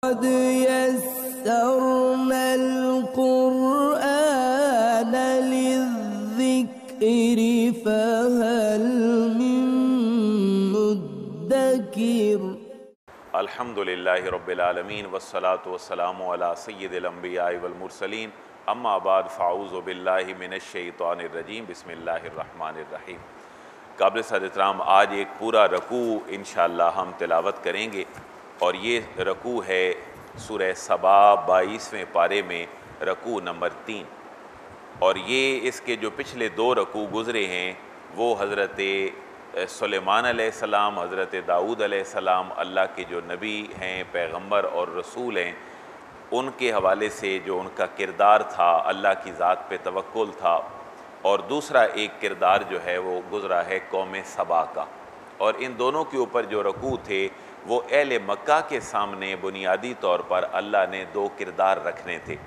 قد يسرنا القرآن للذكر فهل من مدكر الحمدللہ رب العالمین والصلاة والسلام علی سید الانبیاء والمرسلین اما بعد فاعوذ باللہ من الشیطان الرجیم بسم اللہ الرحمن الرحیم۔ قابل صد احترام آج ایک پورا رکوع انشاءاللہ ہم تلاوت کریں گے، اور یہ رکوع ہے سورہ سبا 22ویں پارے میں رکوع نمبر 3، اور یہ اس کے جو پچھلے دو رکوع گزرے ہیں وہ حضرت سلیمان علیہ السلام، حضرت داؤد علیہ السلام، اللہ کے جو نبی ہیں، پیغمبر اور رسول ہیں، ان کے حوالے سے جو ان کا کردار تھا، اللہ کی ذات پہ توکل تھا، اور دوسرا ایک کردار جو ہے وہ گزرا ہے قوم سبا کا۔ اور ان دونوں کے اوپر جو رکوع تھے وہ اہل مکہ کے سامنے بنیادی طور پر اللہ نے دو کردار رکھنے تھے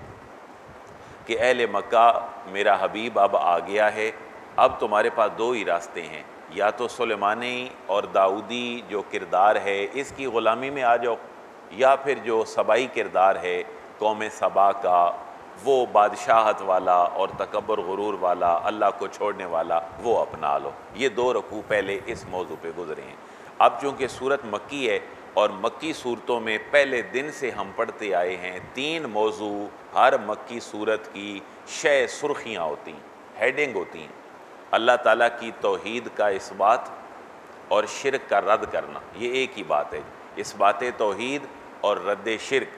کہ اہل مکہ میرا حبیب اب آ گیا ہے، اب تمہارے پاس دو ہی راستے ہیں، یا تو سلیمانی اور داؤدی جو کردار ہے اس کی غلامی میں آ جاؤ، یا پھر جو سبائی کردار ہے قوم سبا کا، وہ بادشاہت والا اور تکبر غرور والا، اللہ کو چھوڑنے والا، وہ اپنا لو۔ یہ دو رکوع پہلے اس موضوع پہ گزرے ہیں۔ اب چونکہ صورت مکی ہے اور مکی صورتوں میں پہلے دن سے ہم پڑھتے آئے ہیں 3 موضوع ہر مکی صورت کی شے سرخیاں ہوتی ہیں، ہیڈنگ ہوتی ہیں۔ اللہ تعالیٰ کی توحید کا اثبات اور شرک کا رد کرنا، یہ ایک ہی بات ہے، اثبات توحید اور رد شرک۔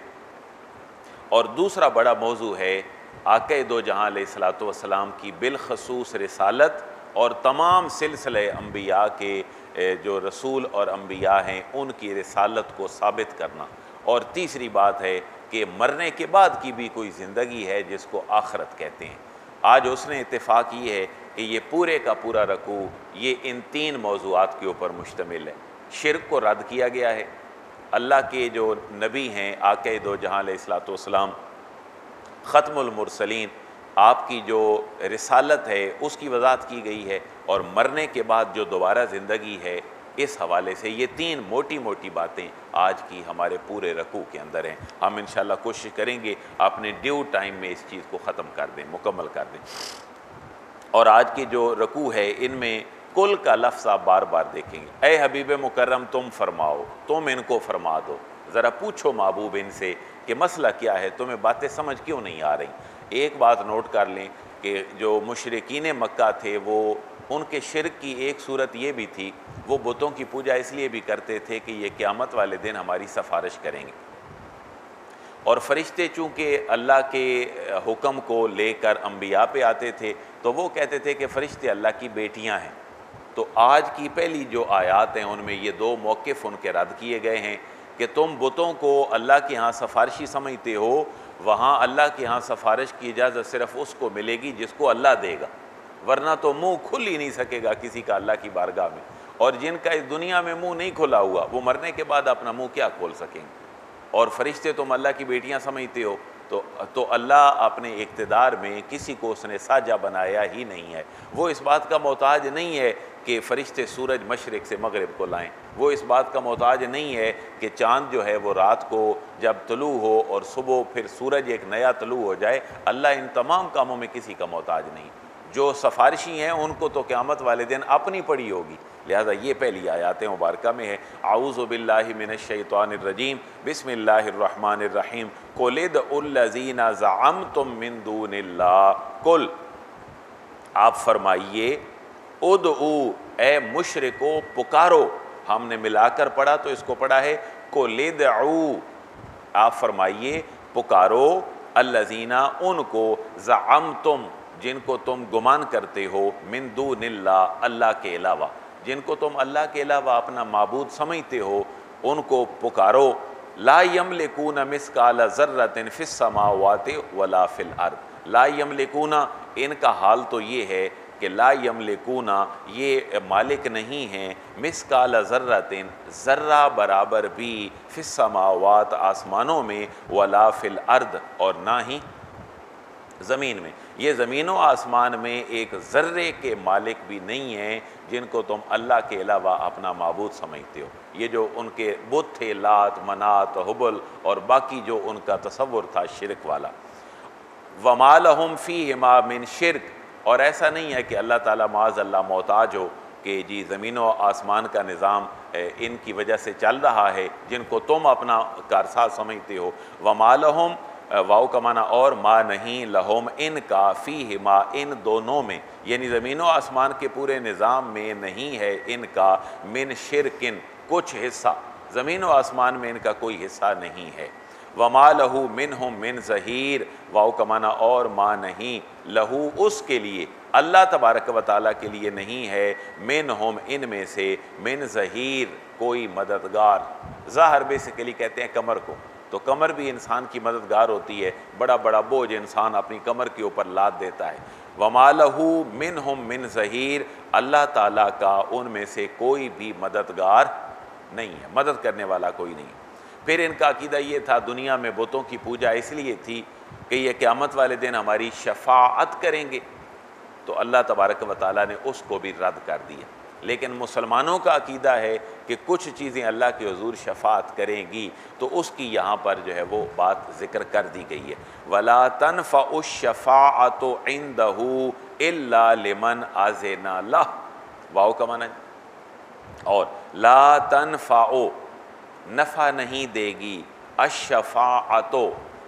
اور دوسرا بڑا موضوع ہے آقا دو جہاں علیہ السلام کی بالخصوص رسالت اور تمام سلسلہ انبیاء کے جو رسول اور انبیاء ہیں ان کی رسالت کو ثابت کرنا۔ اور تیسری بات ہے کہ مرنے کے بعد کی بھی کوئی زندگی ہے جس کو آخرت کہتے ہیں۔ آج اس نے اتفاق یہ ہے کہ یہ پورے کا پورا رکوع یہ ان 3 موضوعات کے اوپر مشتمل ہے۔ شرک کو رد کیا گیا ہے، اللہ کے جو نبی ہیں آقا دو جہاں علیہ السلام ختم المرسلین، آپ کی جو رسالت ہے اس کی وضاحت کی گئی ہے، اور مرنے کے بعد جو دوبارہ زندگی ہے اس حوالے سے یہ 3 موٹی موٹی باتیں آج کی ہمارے پورے رکوع کے اندر ہیں۔ ہم انشاءاللہ کوشش کریں گے اپنے ڈیو ٹائم میں اس چیز کو ختم کر دیں، مکمل کر دیں۔ اور آج کی جو رکوع ہے ان میں کل کا لفظ آپ بار بار دیکھیں گے۔ اے حبیب مکرم تم فرماؤ، تم ان کو فرما دو، ذرا پوچھو محبوب ان سے کہ مسئلہ کیا ہے، تمہیں باتیں سمجھ کیوں نہیں آ رہی۔ ایک بات نوٹ کر لیں کہ جو مشرکین مکہ تھے وہ ان کے شرک کی ایک صورت یہ بھی تھی، وہ بتوں کی پوجا اس لیے بھی کرتے تھے کہ یہ قیامت والے دن ہماری سفارش کریں گے، اور فرشتے چونکہ اللہ کے حکم کو لے کر انبیاء پہ آتے تھے تو وہ کہتے تھے کہ فرشتے اللہ کی بیٹیاں ہیں۔ تو آج کی پہلی جو آیات ہیں ان میں یہ 2 موقف ان کے رد کیے گئے ہیں کہ تم بتوں کو اللہ کے ہاں سفارشی سمجھتے ہو، وہاں اللہ کے ہاں سفارش کی اجازت صرف اس کو ملے گی جس کو اللہ دے گا، ورنہ تو منہ کھل ہی نہیں سکے گا کسی کا اللہ کی بارگاہ میں، اور جن کا اس دنیا میں منہ نہیں کھلا ہوا وہ مرنے کے بعد اپنا منہ کیا کھول سکیں گے۔ اور فرشتے تم اللہ کی بیٹیاں سمجھتے ہو تو اللہ اپنے اقتدار میں کسی کو اس نے ساجہ بنایا ہی نہیں ہے، وہ اس بات کا محتاج نہیں ہے کہ فرشتے سورج مشرق سے مغرب کو لائیں، وہ اس بات کا محتاج نہیں ہے کہ چاند جو ہے وہ رات کو جب طلوع ہو اور صبح پھر سورج ایک نیا طلوع ہو جائے، اللہ ان تمام کاموں میں کسی کا محتاج نہیں۔ جو سفارشی ہیں ان کو تو قیامت والے دن اپنی پڑی ہوگی، لہذا یہ پہلی آیات مبارکہ میں ہے اعوذ باللہ من الشیطان الرجیم بسم اللہ الرحمن الرحیم قل ادعوا الذین زعمتم من دون اللہ، قل آپ فرمائیے، ادعو اے مشرکو پکارو، ہم نے ملا کر پڑھا تو اس کو پڑھا ہے قل ادعوا، آپ فرمائیے پکارو، الذین ان کو زعمتم جن کو تم گمان کرتے ہو، من دون اللہ اللہ کے علاوہ، جن کو تم اللہ کے علاوہ اپنا معبود سمجھتے ہو ان کو پکارو، لا یملکون مثقال ذرۃ فی السماوات ولا فی الارض، لا یملکون ان کا حال تو یہ ہے کہ لا یملکون یہ مالک نہیں ہیں، مثقال ذرۃ ذرہ برابر بھی، فی السماوات آسمانوں میں، ولا فی الارض اور نہ ہی زمین میں، یہ زمین و آسمان میں ایک ذرے کے مالک بھی نہیں ہیں جن کو تم اللہ کے علاوہ اپنا معبود سمجھتے ہو۔ یہ جو ان کے بت تھے، لات، منات، حبل اور باقی جو ان کا تصور تھا شرک والا۔ وَمَا لَهُمْ فِيهِمَا مِنْ شِرْک، اور ایسا نہیں ہے کہ اللہ تعالیٰ معاذ اللہ محتاج ہو کہ جی زمین و آسمان کا نظام ان کی وجہ سے چل رہا ہے جن کو تم اپنا کارساز سمجھتے ہو۔ وَمَا لَهُمْ، واؤ کا معنی اور، ما نہیں، لہم ان کا، فیہما ان دونوں میں، یعنی زمین و آسمان کے پورے نظام میں نہیں ہے ان کا، من شرکن کچھ حصہ، زمین و آسمان میں ان کا کوئی حصہ نہیں ہے۔ وما لہو منہم من ظہیر، واؤ کا معنی اور، ما نہیں، لہو اس کے لیے، اللہ تبارک و تعالیٰ کے لیے نہیں ہے، منہم ان میں سے، من ظہیر کوئی مددگار۔ ظاہر بیسیکلی کہتے ہیں کمر کو، تو کمر بھی انسان کی مددگار ہوتی ہے، بڑا بڑا بوجھ انسان اپنی کمر کے اوپر لاد دیتا ہے۔ وَمَا لَهُ مِنْهُمْ مِنْ ظَہِیر، اللہ تعالیٰ کا ان میں سے کوئی بھی مددگار نہیں ہے، مدد کرنے والا کوئی نہیں۔ پھر ان کا عقیدہ یہ تھا، دنیا میں بتوں کی پوجا اس لیے تھی کہ یہ قیامت والے دن ہماری شفاعت کریں گے، تو اللہ تبارک و تعالیٰ نے اس کو بھی رد کر دیا۔ لیکن مسلمانوں کا عقیدہ ہے کہ کچھ چیزیں اللہ کے حضور شفاعت کریں گی، تو اس کی یہاں پر جو ہے وہ بات ذکر کر دی گئی ہے۔ وَلَا تَنْفَعُ الشَّفَاعَةُ عِنْدَهُ إِلَّا لِمَنْ أَذِنَ لَهُ، واؤ کا معنی، اور لا تنفع نفع نہیں دے گی، الشفاعۃ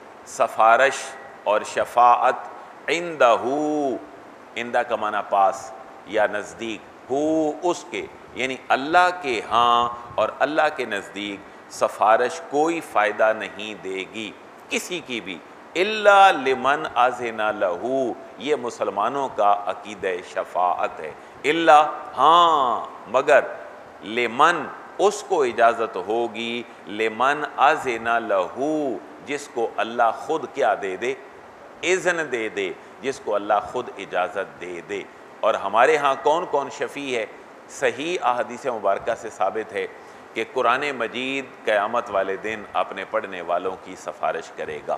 سفارش اور شفاعت، عندہ عندہ کا معنی پاس یا نزدیک، ہو اس کے، یعنی اللہ کے ہاں اور اللہ کے نزدیک سفارش کوئی فائدہ نہیں دے گی کسی کی بھی، الا لمن اذن لہ، یہ مسلمانوں کا عقیدہ شفاعت ہے۔ الا ہاں مگر، لمن اس کو اجازت ہوگی، لمن اذن لہ جس کو اللہ خود کیا دے دے، اذن دے دے، جس کو اللہ خود اجازت دے دے۔ اور ہمارے ہاں کون کون شفیع ہے؟ صحیح احادیث مبارکہ سے ثابت ہے کہ قرآن مجید قیامت والے دن اپنے پڑھنے والوں کی سفارش کرے گا۔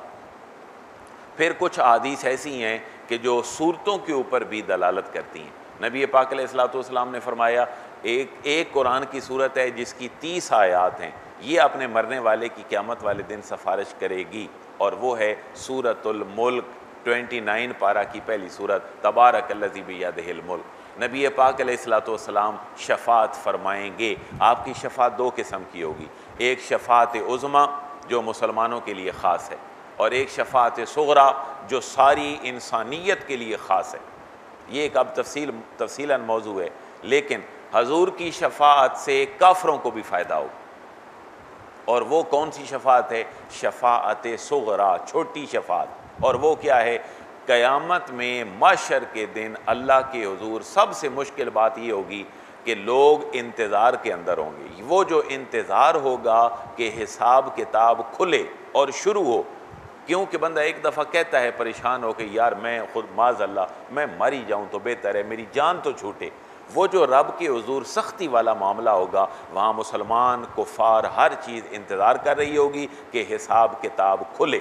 پھر کچھ احادیث ایسی ہیں کہ جو صورتوں کے اوپر بھی دلالت کرتی ہیں۔ نبی پاک علیہ الصلوۃ والسلام نے فرمایا ایک قرآن کی صورت ہے جس کی 30 آیات ہیں، یہ اپنے مرنے والے کی قیامت والے دن سفارش کرے گی، اور وہ ہے سورۃ الملک 29 پارہ کی پہلی صورت، تبارک الذی بیدہ الملک۔ نبی پاک علیہ الصلوۃ والسلام شفاعت فرمائیں گے۔ آپ کی شفاعت دو قسم کی ہوگی، ایک شفاعت عظمیٰ جو مسلمانوں کے لیے خاص ہے، اور ایک شفاعت صغریٰ جو ساری انسانیت کے لیے خاص ہے۔ یہ ایک اب تفصیلاً موضوع ہے، لیکن حضور کی شفاعت سے کافروں کو بھی فائدہ ہوگا۔ اور وہ کون سی شفاعت ہے؟ شفاعت صغریٰ، چھوٹی شفاعت، اور وہ کیا ہے؟ قیامت میں محشر کے دن اللہ کے حضور سب سے مشکل بات یہ ہوگی کہ لوگ انتظار کے اندر ہوں گے۔ وہ جو انتظار ہوگا کہ حساب کتاب کھلے اور شروع ہو، کیونکہ بندہ ایک دفعہ کہتا ہے پریشان ہو کہ یار میں خود معاذ اللہ میں مر ہی جاؤں تو بہتر ہے، میری جان تو چھوٹے۔ وہ جو رب کے حضور سختی والا معاملہ ہوگا، وہاں مسلمان کفار ہر چیز انتظار کر رہی ہوگی کہ حساب کتاب کھلے۔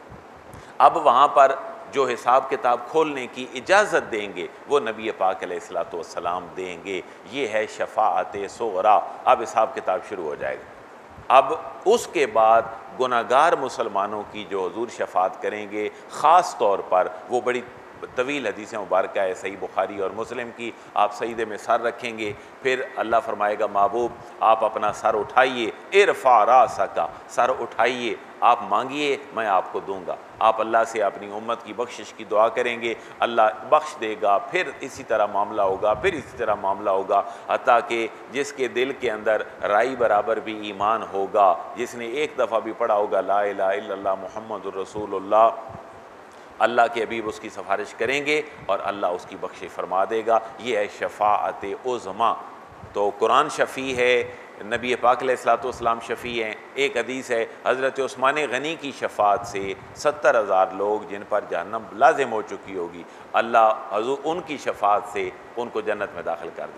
اب وہاں پر جو حساب کتاب کھولنے کی اجازت دیں گے وہ نبی پاک علیہ الصلوۃ والسلام دیں گے۔ یہ ہے شفاعت صغریٰ۔ اب حساب کتاب شروع ہو جائے گا۔ اب اس کے بعد گناہگار مسلمانوں کی جو حضور شفاعت کریں گے، خاص طور پر وہ بڑی طویل حدیث مبارکہ ہے صحیح بخاری اور مسلم کی، آپ سجدے میں سر رکھیں گے، پھر اللہ فرمائے گا محبوب آپ اپنا سر اٹھائیے، ارفع راسک، سر اٹھائیے، آپ مانگیے میں آپ کو دوں گا۔ آپ اللہ سے اپنی امت کی بخشش کی دعا کریں گے، اللہ بخش دے گا، پھر اسی طرح معاملہ ہوگا، پھر اسی طرح معاملہ ہوگا، حتیٰ کہ جس کے دل کے اندر رائی برابر بھی ایمان ہوگا، جس نے ایک دفعہ بھی پڑھا ہوگا لا الہ الا اللہ محمد الرسول اللہ، اللہ کے حبیب اس کی سفارش کریں گے اور اللہ اس کی بخشش فرما دے گا۔ یہ ہے شفاعت عظمیٰ۔ تو قرآن شفیع ہے، نبی پاک علیہ الصلوۃ والسلام شفیع ہیں۔ ایک حدیث ہے حضرت عثمان غنی کی شفاعت سے 70,000 لوگ جن پر جہنم لازم ہو چکی ہوگی، اللہ حضور ان کی شفاعت سے ان کو جنت میں داخل کر دے گا۔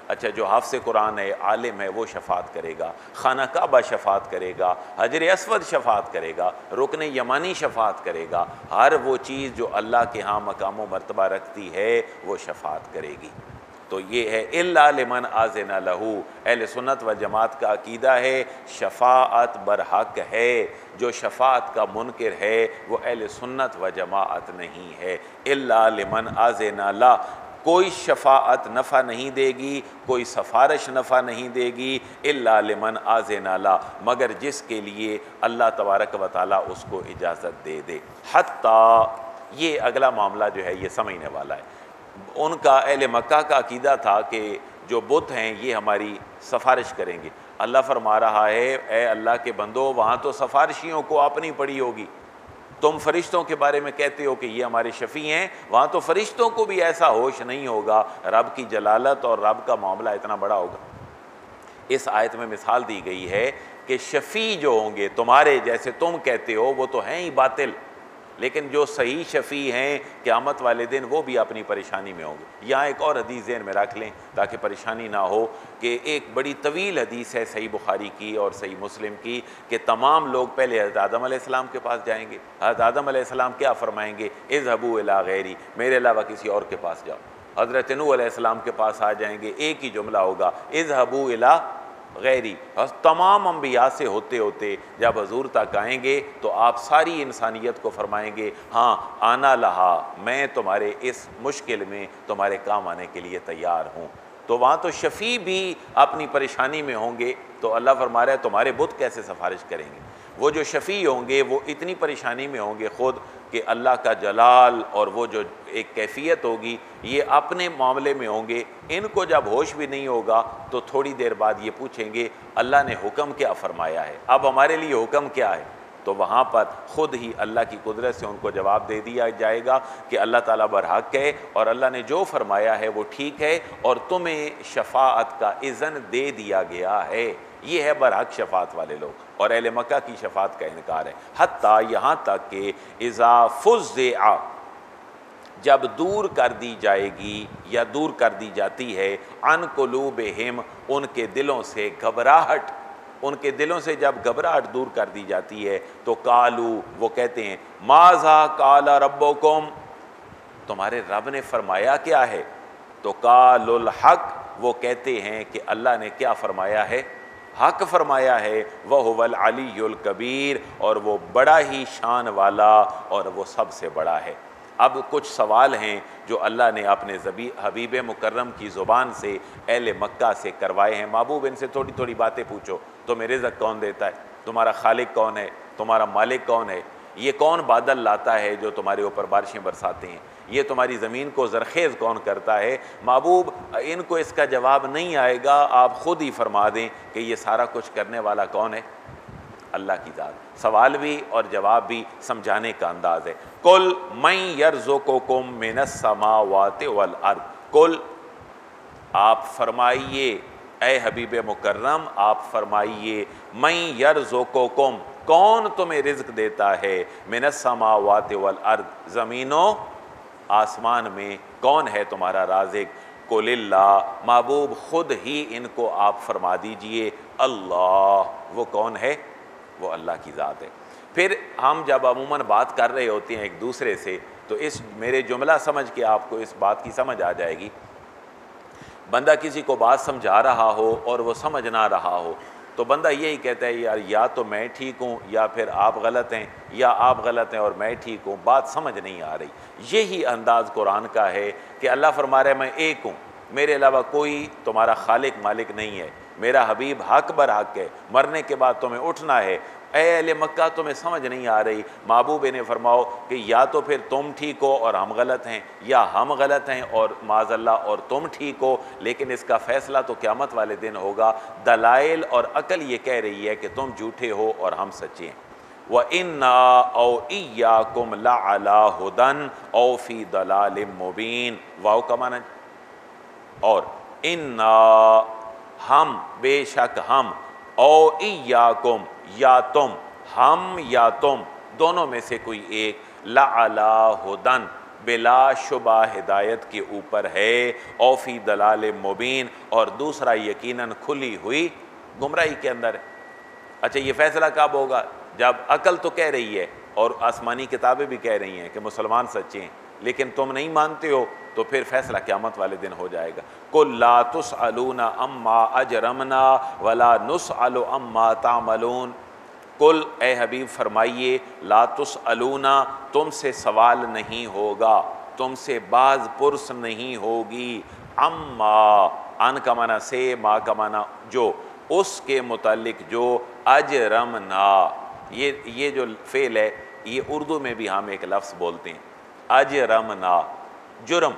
اچھا جو حافظ قرآن ہے، عالم ہے، وہ شفاعت کرے گا، خانہ کعبہ شفاعت کرے گا، حجر اسود شفاعت کرے گا، رکن یمانی شفاعت کرے گا، ہر وہ چیز جو اللہ کے ہاں مقام و مرتبہ رکھتی ہے وہ شفاعت کرے گی۔ تو یہ ہے الا لمن اذن لہ، اہل سنت و جماعت کا عقیدہ ہے شفاعت برحق ہے، جو شفاعت کا منکر ہے وہ اہل سنت و جماعت نہیں ہے۔ الا لمن اذن لہ، کوئی شفاعت نفع نہیں دے گی، کوئی سفارش نفع نہیں دے گی، الا لمن اذن لہ، مگر جس کے لیے اللہ تبارک و تعالیٰ اس کو اجازت دے دے۔ حتیٰ، یہ اگلا معاملہ جو ہے یہ سمجھنے والا ہے۔ ان کا اہل مکہ کا عقیدہ تھا کہ جو بت ہیں یہ ہماری سفارش کریں گے۔ اللہ فرما رہا ہے اے اللہ کے بندو، وہاں تو سفارشیوں کو اپنی پڑی ہوگی، تم فرشتوں کے بارے میں کہتے ہو کہ یہ ہمارے شفیع ہیں، وہاں تو فرشتوں کو بھی ایسا ہوش نہیں ہوگا، رب کی جلالت اور رب کا معاملہ اتنا بڑا ہوگا۔ اس آیت میں مثال دی گئی ہے کہ شفیع جو ہوں گے تمہارے جیسے تم کہتے ہو وہ تو ہیں ہی باطل، لیکن جو صحیح شفیع ہیں قیامت والے دن وہ بھی اپنی پریشانی میں ہوں گے۔ یہاں ایک اور حدیث ذہن میں رکھ لیں تاکہ پریشانی نہ ہو، کہ ایک بڑی طویل حدیث ہے صحیح بخاری کی اور صحیح مسلم کی، کہ تمام لوگ پہلے حضرت آدم علیہ السلام کے پاس جائیں گے۔ حضرت آدم علیہ السلام کیا فرمائیں گے؟ اذهبوا الی غیری، میرے علاوہ کسی اور کے پاس جاؤ۔ حضرت نوح علیہ السلام کے پاس آ جائیں گے، ایک ہی جملہ ہوگا اذهبوا الی غیری۔ تمام انبیاء سے ہوتے ہوتے جب حضور تک آئیں گے تو آپ ساری انسانیت کو فرمائیں گے ہاں آنا لہا، میں تمہارے اس مشکل میں تمہارے کام آنے کے لیے تیار ہوں۔ تو وہاں تو شفیع بھی اپنی پریشانی میں ہوں گے، تو اللہ فرما رہا ہے تمہارے بت کیسے سفارش کریں گے؟ وہ جو شفیع ہوں گے وہ اتنی پریشانی میں ہوں گے خود کہ اللہ کا جلال اور وہ جو ایک کیفیت ہوگی یہ اپنے معاملے میں ہوں گے، ان کو جب ہوش بھی نہیں ہوگا تو تھوڑی دیر بعد یہ پوچھیں گے اللہ نے حکم کیا فرمایا ہے، اب ہمارے لیے حکم کیا ہے؟ تو وہاں پر خود ہی اللہ کی قدرت سے ان کو جواب دے دیا جائے گا کہ اللہ تعالیٰ برحق ہے اور اللہ نے جو فرمایا ہے وہ ٹھیک ہے اور تمہیں شفاعت کا اذن دے دیا گیا ہے۔ یہ ہے برحق شفاعت والے لوگ، اور اہل مکہ کی شفاعت کا انکار ہے۔ حتیٰ یہاں تک کہ اذا فزع، جب دور کر دی جائے گی یا دور کر دی جاتی ہے عن قلوبہم، ان کے دلوں سے گھبراہٹ، ان کے دلوں سے جب گھبراہٹ دور کر دی جاتی ہے تو قالو، وہ کہتے ہیں ماذا قال ربکم، تمہارے رب نے فرمایا کیا ہے؟ تو قال الحق، وہ کہتے ہیں کہ اللہ نے کیا فرمایا ہے؟ حق فرمایا ہے، وَهُوَ الْعَلِيُّ الْكَبِيرُ، اور وہ بڑا ہی شان والا اور وہ سب سے بڑا ہے۔ اب کچھ سوال ہیں جو اللہ نے اپنے حبیب مکرم کی زبان سے اہل مکہ سے کروائے ہیں۔ محبوب ان سے تھوڑی تھوڑی باتیں پوچھو، تمہیں رزق کون دیتا ہے؟ تمہارا خالق کون ہے؟ تمہارا مالک کون ہے؟ یہ کون بادل لاتا ہے جو تمہارے اوپر بارشیں برساتے ہیں؟ یہ تمہاری زمین کو زرخیز کون کرتا ہے؟ محبوب ان کو اس کا جواب نہیں آئے گا، آپ خود ہی فرما دیں کہ یہ سارا کچھ کرنے والا کون ہے؟ اللہ کی ذات۔ سوال بھی اور جواب بھی سمجھانے کا انداز ہے۔ قل من یرزقکم من السماوات والارض، قل آپ فرمائیے اے حبیب مکرم، آپ فرمائیے من یرزقکم، کون تمہیں رزق دیتا ہے؟ من السماوات والارض، زمین و آسمان میں کون ہے تمہارا رازق؟ قل اللہ، محبوب خود ہی ان کو آپ فرما دیجئے اللہ، وہ کون ہے؟ وہ اللہ کی ذات ہے۔ پھر ہم جب عموماً بات کر رہے ہوتے ہیں ایک دوسرے سے تو اس میرے جملہ سمجھ کے آپ کو اس بات کی سمجھ آ جائے گی۔ بندہ کسی کو بات سمجھا رہا ہو اور وہ سمجھ نہ رہا ہو تو بندہ یہی کہتا ہے یار یا تو میں ٹھیک ہوں یا پھر آپ غلط ہیں، یا آپ غلط ہیں اور میں ٹھیک ہوں، بات سمجھ نہیں آ رہی۔ یہی انداز قرآن کا ہے کہ اللہ فرما رہا ہے میں ایک ہوں، میرے علاوہ کوئی تمہارا خالق مالک نہیں ہے، میرا حبیب حق برحق ہے، مرنے کے بعد تمہیں اٹھنا ہے۔ اے اہل مکہ تمہیں سمجھ نہیں آ رہی، محبوب انہیں فرماؤ کہ یا تو پھر تم ٹھیک ہو اور ہم غلط ہیں، یا ہم غلط ہیں اور معاذ اللہ اور تم ٹھیک ہو، لیکن اس کا فیصلہ تو قیامت والے دن ہوگا۔ دلائل اور عقل یہ کہہ رہی ہے کہ تم جھوٹے ہو اور ہم سچے ہیں۔ وَإِنَّا أَوْ إِيَّاكُمْ لَعَلَىٰ هُدًى أَوْ فِي ضَلَالٍ مُّبِينٍ، واو کا معنی اور اِنَّا ہم، بے شک ہم، او ایاکم یا تم، ہم یا تم دونوں میں سے کوئی ایک، لعلی ہدن بلا شبہ ہدایت کے اوپر ہے، او فی دلال مبین، اور دوسرا یقیناً کھلی ہوئی گمراہی کے اندر ہے۔ اچھا یہ فیصلہ کب ہوگا؟ جب عقل تو کہہ رہی ہے اور آسمانی کتابیں بھی کہہ رہی ہیں کہ مسلمان سچے ہیں، لیکن تم نہیں مانتے ہو، تو پھر فیصلہ قیامت والے دن ہو جائے گا۔ قُل لَا تُسْأَلُونَ عَمَّا أَجْرَمْنَا وَلَا نُسْأَلُ عَمَّا تَعْمَلُونَ۔ قل اے حبیب فرمائیے، لا تسألون، تم سے سوال نہیں ہوگا، تم سے باز پرس نہیں ہوگی، عما، ان کا معنی سے، ما کا معنی جو، اس کے متعلق جو اجرمنا، یہ جو فعل ہے یہ اردو میں بھی ہم ایک لفظ بولتے ہیں، اجرمنا، جرم،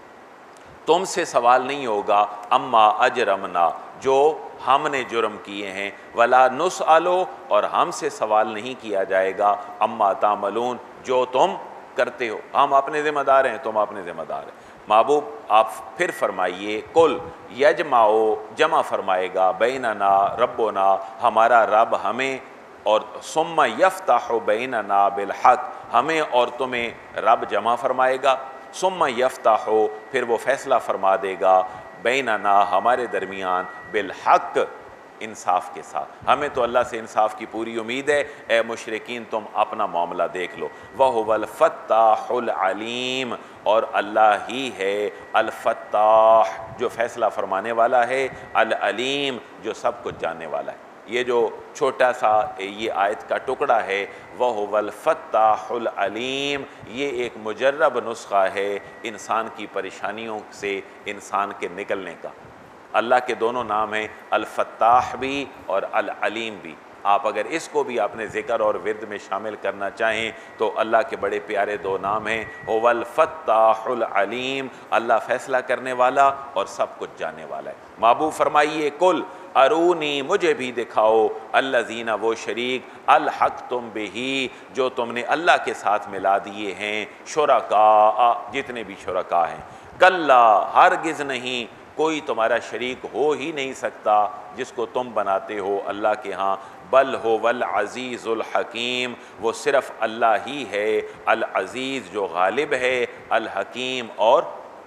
تم سے سوال نہیں ہوگا، اما اجرمنا، جو ہم نے جرم کیے ہیں، ولا نسألو، اور ہم سے سوال نہیں کیا جائے گا، اما تعملون، جو تم کرتے ہو، ہم اپنے ذمہ دار ہیں، تم اپنے ذمہ دار ہیں۔ محبوب آپ پھر فرمائیے، قل یجمعو، جمع فرمائے گا، بیننا ربنا، ہمارا رب ہمیں، اور ثم یفتح بیننا بالحق، ہمیں اور تمہیں رب جمع فرمائے گا، ثم یفتح، پھر وہ فیصلہ فرما دے گا، بیننا، ہمارے درمیان، بالحق، انصاف کے ساتھ۔ ہمیں تو اللہ سے انصاف کی پوری امید ہے، اے مشرکین تم اپنا معاملہ دیکھ لو۔ وَهُوَ الْفَتَّاحُ الْعَلِيمُ، اور اللہ ہی ہے الفتاح، جو فیصلہ فرمانے والا ہے، العلیم، جو سب کچھ جاننے والا ہے۔ یہ جو چھوٹا سا یہ آیت کا ٹکڑا ہے، وَهُوَ الْفَتَّاحُ الْعَلِيمُ، یہ ایک مجرب نسخہ ہے انسان کی پریشانیوں سے انسان کے نکلنے کا۔ اللہ کے دونوں نام ہیں، الفتاح بھی اور العلیم بھی۔ آپ اگر اس کو بھی اپنے ذکر اور ورد میں شامل کرنا چاہیں تو اللہ کے بڑے پیارے دو نام ہیں، هو الفتاح العلیم، اللہ فیصلہ کرنے والا اور سب کچھ جاننے والا ہے۔ محبوب فرمائیے، قل ارونی، مجھے بھی دکھاؤ، الذین، وہ شریک، الحقتم بہ، جو تم نے اللہ کے ساتھ ملا دیے ہیں، شرکاء، جتنے بھی شرکاء ہیں، کلا، ہرگز نہیں، کوئی تمہارا شریک ہو ہی نہیں سکتا جس کو تم بناتے ہو اللہ کے ہاں، بل هو العزیز الحکیم، وہ صرف اللہ ہی ہے العزیز، جو غالب ہے، الحکیم، اور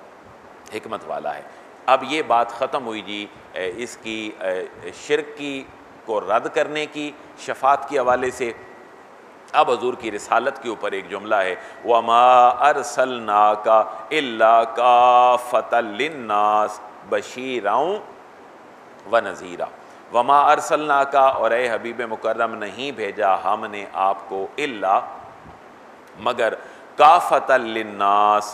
حکمت والا ہے۔ اب یہ بات ختم ہوئی جی اس کی شرک کی کو رد کرنے کی، شفاعت کے حوالے سے۔ اب حضور کی رسالت کے اوپر ایک جملہ ہے، وَمَا أَرْسَلْنَاكَ إِلَّا كَافَّةً لِلنَّاسِ بَشِيرًا وَنَذِيرًا۔ وَمَا أَرْسَلْنَاكَ، اور اے حبیب مکرم نہیں بھیجا ہم نے آپ کو، إِلَّا، مگر، كَافَّةً لِلنَّاسِ،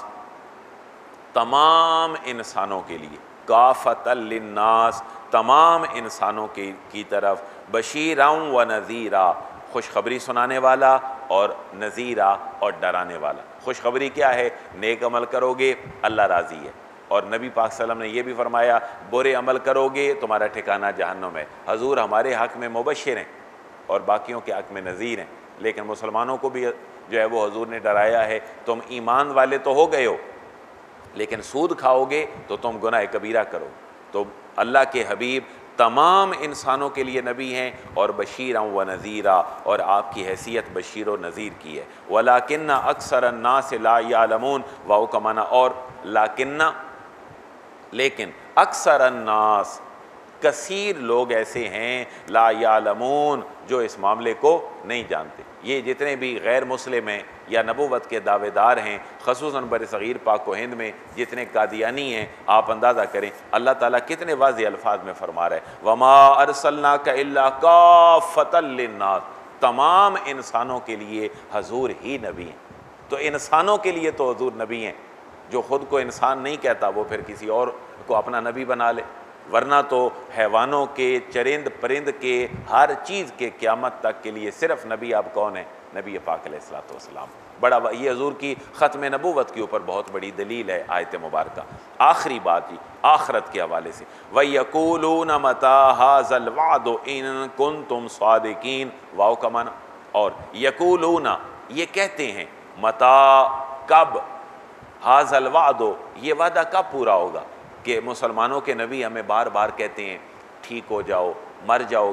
تمام انسانوں کے لیے، كَافَّةً لِلنَّاسِ، تمام انسانوں کی طرف، بشیرًا ونذیرًا، خوشخبری سنانے والا، اور نذیرہ، اور ڈرانے والا۔ خوشخبری کیا ہے؟ نیک عمل کرو گے اللہ راضی ہے، اور نبی پاک صلی اللہ علیہ وسلم نے یہ بھی فرمایا، برے عمل کرو گے تمہارا ٹھکانہ جہنم ہے۔ حضور ہمارے حق میں مبشر ہیں اور باقیوں کے حق میں نذیر ہیں، لیکن مسلمانوں کو بھی جو ہے وہ حضور نے ڈرایا ہے، تم ایمان والے تو ہو گئے ہو لیکن سود کھاؤ گے تو تم گناہ کبیرہ کرو۔ تو اللہ کے حبیب تمام انسانوں کے لیے نبی ہیں، اور بشیرا و نذیرا، اور آپ کی حیثیت بشیر و نذیر کی ہے۔ وَلَٰكِنَّ أَكْثَرَ النَّاسِ لَا يَعْلَمُونَ، واؤ کا معنی اور، لیکن، لیکن، اکثر الناس، کثیر لوگ ایسے ہیں، لا یعلمون، جو اس معاملے کو نہیں جانتے۔ یہ جتنے بھی غیر مسلم ہیں یا نبوت کے دعوے دار ہیں، خصوصاً برصغیر پاک و ہند میں جتنے قادیانی ہیں، آپ اندازہ کریں اللہ تعالیٰ کتنے واضح الفاظ میں فرما رہا ہے، وَمَا أَرْسَلْنَاكَ إِلَّا كَافَّةً لِلنَّاسِ، تمام انسانوں کے لیے حضور ہی نبی ہیں۔ تو انسانوں کے لیے تو حضور نبی ہیں، جو خود کو انسان نہیں کہتا وہ پھر کسی اور کو اپنا نبی بنا لے، ورنہ تو حیوانوں کے، چرند پرند کے، ہر چیز کے قیامت تک کے لیے صرف نبی آپ کون ہیں؟ نبی پاک علیہ الصلوۃ والسلام۔ بڑا یہ حضور کی ختم نبوت کے اوپر بہت بڑی دلیل ہے آیت مبارکہ۔ آخری بات ہی آخرت کے حوالے سے، وَيَقُولُونَ مَتَىٰ هَٰذَا الْوَعْدُ إِن كُنتُمْ صَادِقِينَ، واؤ کا معنی اور، یقولون، یہ کہتے ہیں، متیٰ، کب، هَٰذَا الْوَعْدُ، یہ وعدہ کب پورا ہوگا؟ کہ مسلمانوں کے نبی ہمیں بار بار کہتے ہیں ٹھیک ہو جاؤ، مر جاؤ گے،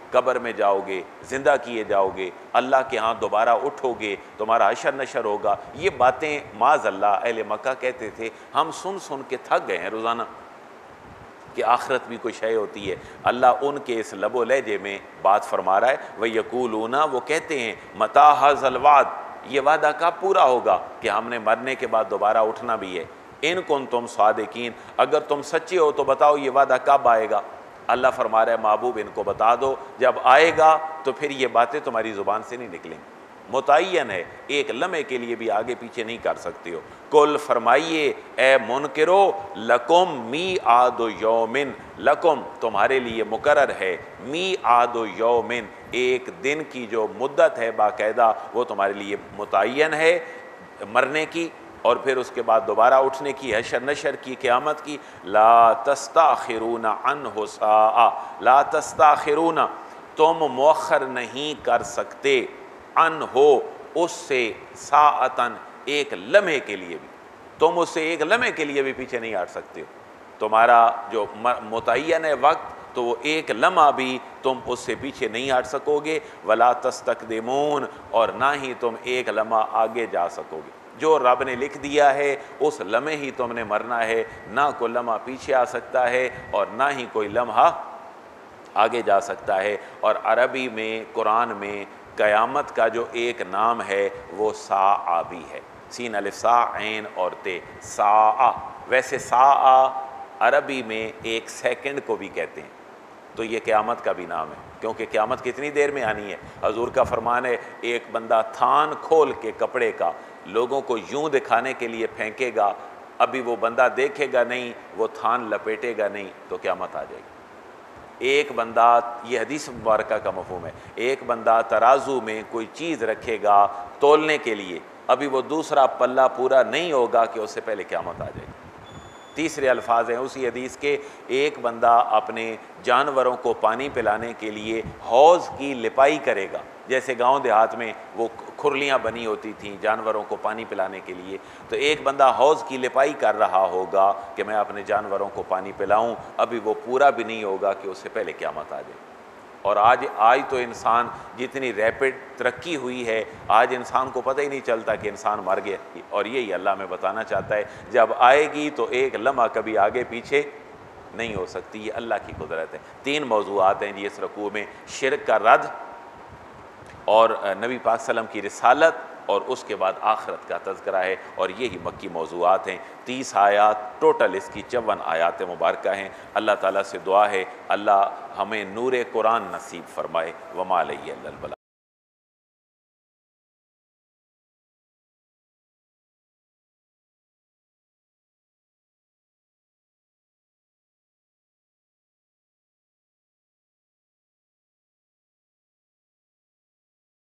قبر میں جاؤ گے، زندہ کیے جاؤ گے، اللہ کے ہاں دوبارہ اٹھو گے، تمہارا حشر نشر ہوگا، یہ باتیں معاذ اللہ اہل مکہ کہتے تھے، ہم سن سن کے تھک گئے ہیں روزانہ کہ آخرت بھی کوئی شے ہوتی ہے۔ اللہ ان کے اس لب و لہجے میں بات فرما رہا ہے، وَيَقُولُونَ، وہ کہتے ہیں، مَتَىٰ هَٰذَا الْوَعْدُ، یہ وعدہ کب پورا ہوگا کہ ہم نے مرنے کے بعد دوبارہ اٹھنا بھی ہے۔ ان کنتم صادقین، اگر تم سچے ہو تو بتاؤ یہ وعدہ کب آئے گا۔ اللہ فرما رہا ہے محبوب ان کو بتا دو، جب آئے گا تو پھر یہ باتیں تمہاری زبان سے نہیں نکلیں گی، متعین ہے، ایک لمحے کے لیے بھی آگے پیچھے نہیں کر سکتے ہو۔ کل فرمائیے اے منکرو، لکم میعاد یومن، لکم تمہارے لیے مقرر ہے، میعاد یومن ایک دن کی جو مدت ہے باقاعدہ وہ تمہارے لیے متعین ہے مرنے کی، اور پھر اس کے بعد دوبارہ اٹھنے کی، حشر نشر کی، قیامت کی۔ لا تستاخرون عنہ ساعہ، لا تستاخرون تم مؤخر نہیں کر سکتے، عنہ اس سے، ساعتاً ایک لمحے کے لیے بھی، تم اس سے ایک لمحے کے لیے بھی پیچھے نہیں ہٹ سکتے ہو۔ تمہارا جو متعین ہے وقت تو وہ ایک لمحہ بھی تم اس سے پیچھے نہیں ہٹ سکو گے، ولا تستقدمون، اور نہ ہی تم ایک لمحہ آگے جا سکو گے۔ جو رب نے لکھ دیا ہے اس لمحے ہی تم نے مرنا ہے، نہ کوئی لمحہ پیچھے آ سکتا ہے اور نہ ہی کوئی لمحہ آگے جا سکتا ہے۔ اور عربی میں، قرآن میں قیامت کا جو ایک نام ہے وہ ساعہ بھی ہے، سین الف سا عین اور تے، ساعہ۔ ویسے ساعہ عربی میں ایک سیکنڈ کو بھی کہتے ہیں، تو یہ قیامت کا بھی نام ہے، کیونکہ قیامت کتنی دیر میں آنی ہے۔ حضور کا فرمان ہے، ایک بندہ تھان کھول کے کپڑے کا لوگوں کو یوں دکھانے کے لیے پھینکے گا، ابھی وہ بندہ دیکھے گا نہیں، وہ تھان لپیٹے گا نہیں تو قیامت آ جائے گی۔ ایک بندہ، یہ حدیث مبارکہ کا مفہوم ہے، ایک بندہ ترازو میں کوئی چیز رکھے گا تولنے کے لیے، ابھی وہ دوسرا پلہ پورا نہیں ہوگا کہ اس سے پہلے قیامت آ جائے گی۔ تیسرے الفاظ ہیں اسی حدیث کے، ایک بندہ اپنے جانوروں کو پانی پلانے کے لیے حوض کی لپائی کرے گا، جیسے گاؤں دیہات میں وہ کھرلیاں بنی ہوتی تھیں جانوروں کو پانی پلانے کے لیے، تو ایک بندہ حوض کی لپائی کر رہا ہوگا کہ میں اپنے جانوروں کو پانی پلاؤں، ابھی وہ پورا بھی نہیں ہوگا کہ اس سے پہلے قیامت آ جائے۔ اور آج تو انسان جتنی ریپڈ ترقی ہوئی ہے، آج انسان کو پتہ ہی نہیں چلتا کہ انسان مر گیا، اور یہی اللہ میں بتانا چاہتا ہے، جب آئے گی تو ایک لمحہ کبھی آگے پیچھے نہیں ہو سکتی، یہ اللہ کی قدرت ہے۔ 3 موضوعات ہیں جی اس رکوع میں، شرک کا رد، اور نبی پاک صلی اللہ علیہ وسلم کی رسالت، اور اس کے بعد آخرت کا تذکرہ ہے، اور یہی مکی موضوعات ہیں۔ 30 آیات ٹوٹل، اس کی 54 آیات مبارکہ ہیں۔ اللہ تعالیٰ سے دعا ہے اللہ ہمیں نور قرآن نصیب فرمائے، وما علیہ الا البلاغ۔